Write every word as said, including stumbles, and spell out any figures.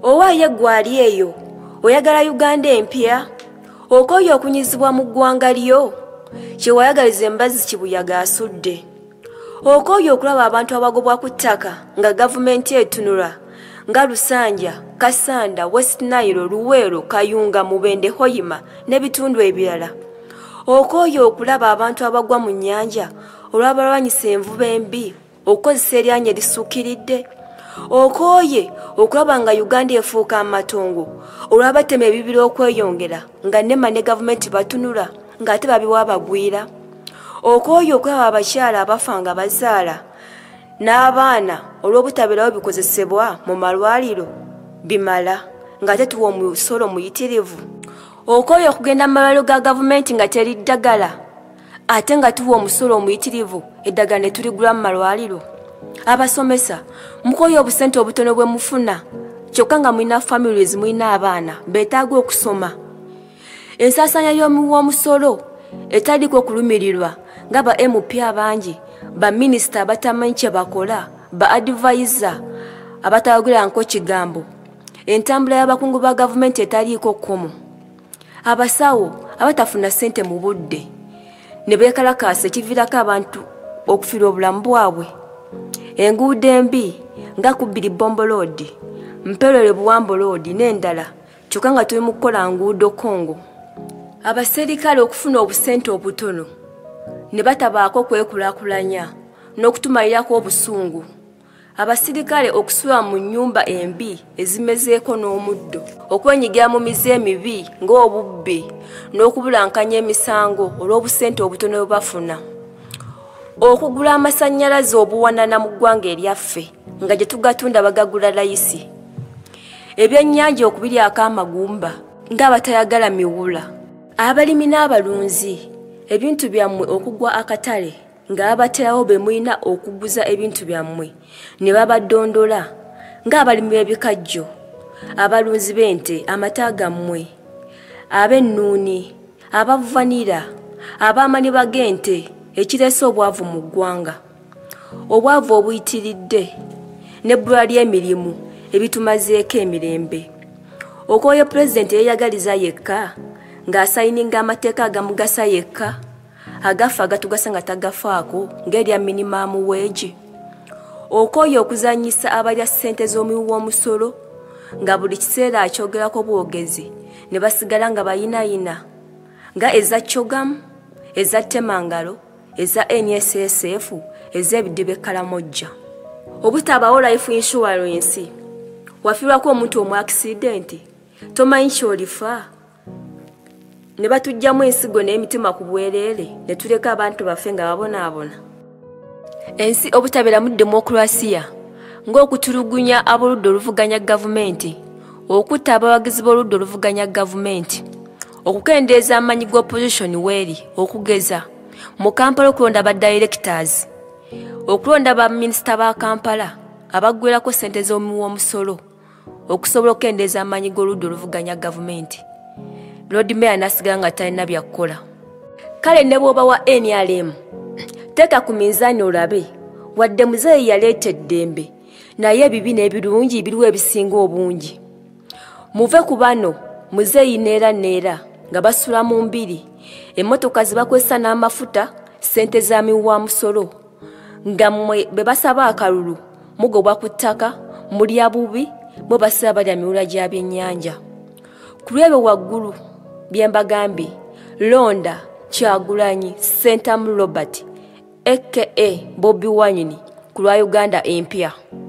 Owaye gwali eyo oyagala Uganda empya okoyo okunyizibwa mu ggwanga lyo kyewayagaliza embazi kibuyaga asudde okoyo okulaba abantu abagobwa ku ttaka nga gavumenti etunula nga Lusanja, Kasanda, West Nile, Luweero, Kayunga, Mubende, Hoima n'ebitundu ebirala okoyo okulaba abantu abagwa mu nnyanja olw'abalwanyisa envuba embi okukozesa eryanya erisuukiridde okoye okulaba nga Uganda efuuka amatongo olw'abatema ebibira okweyongera nga nema ne gavumenti batunula ng'ate babiwa abagwira okoye okulaba abakyala abafa nga bazaala n'abaana olw'obutabeerawo bikozesebwa mu malwaliro bimala ng'ate tuwa omusolo muyitirivu okoye okugenda mu malwaliro ga gavumenti nga teri ddagala ate nga tuwa omusolo omuyitirivu eddagala ne tuligula mu malwaliro abasomesa mukoyo obusente obutono bwe mufuna kyokka nga mulina families mulina abaana beetaaga okusoma ensaasaanya y'omusolo etaliko okulumirirwa nga ba M P abangi ba minisita abatamanyi kye bakola ba advisor abatayogera nko kigambo entambula y'abakungu ba gavumenti etaliiko kkomo abasawo abatafuna ssente mu budde ne beekalakaasa ekiviirako abantu okufiirwa obulamu bwabwe enguudo embi nga Kubiri Bombo Road, Mperere Buwambo Road n'endala kyokka nga tuli mu kukola nguudo Kongo. Abaserikale okufuna obusente obutono ne batabaako kwekulaakulanya n'okutumalirako obusungu. Abasirikale okusula mu nnyumba embi ezimezeeko n'omuddo okwenyigira mu mize emibi ng'obubbi n'okubulankanya emisango olw'obusente obutono bwe bafuna. Okugula amasannyalaze obuwanana mu ggwanga eryaffe nga gye tugatunda bagagula layisi. Ebyennyanja okubiryako amagumba ng'abatayagala miwula. Abalimi n'abalunzi ebintu byammwe okugwa akatale ng'abaterawo be mulina okuguza ebintu byammwe ne babadondola ng'abalimi b'ebikajjo abalunzi b'ente amata gammwe ab'ennuuni abavanira ab'amani bag'ente ekirese obwavu mu ggwanga obwavu obuyitiridde n'ebbula ly'emirimu ebitumazeeko emirembe okoyo pulezidenti yeeyagaliza yekka ng'asayininga amateeka agamugasa yekka agafa agatugasa nga tagafaako ng'erya minimum wage okoyo okuzanyisa abalya ssente z'omuwi w'omusolo nga buli kiseera akyogerako bwogezi ne basigala nga bayinayina nga eza Kyogamu eza Temangalo eza N S S F ez'ebidiba Kalamojja obutabawo life insurance wafiirwako omuntu omu accident tomanyi ky'olifa ne batujjamu ensigo n'emitima ku bwereere ne tuleka abantu baffe nga babonaabona. Ensi obutabeeramu demokrasiya ng'okutulugunya ab'oludda oluvuganya gavumenti okutta abawagizi b'oludda oluvuganya gavumenti okukendeeza amanyi g'opposition weeri okugeza mu Kampala okulonda ba directors okulonda ba minisita ba Kampala abaggwerako ssente z'omuwi w'omusolo okusobola okukendeeza amanyi g'oludda oluvuganya gavumenti. Lord Mayor nasigala nga talina byakukola. Kale ne bw'oba wa N R M teeka ku minzaani olabe wadde muzeeyi yaleeta eddembe naye ebibi n'ebirungi biriwo ebisinga obungi. Muve ku bano muzeeyi neera neera nga basula mu mbiri emmotoka zibakozesa n'amafuta ssente za miwa musolo nga mmwe be basaba akalulu mugobwa ku ttaka mulya bubi bo basaba balya miwula gya byennyanja. Ku lwebyo waggulu bye mbagambye londa Kyagulanyi Ssentamu Robert aka Bobi Wine ku lwa Uganda empya.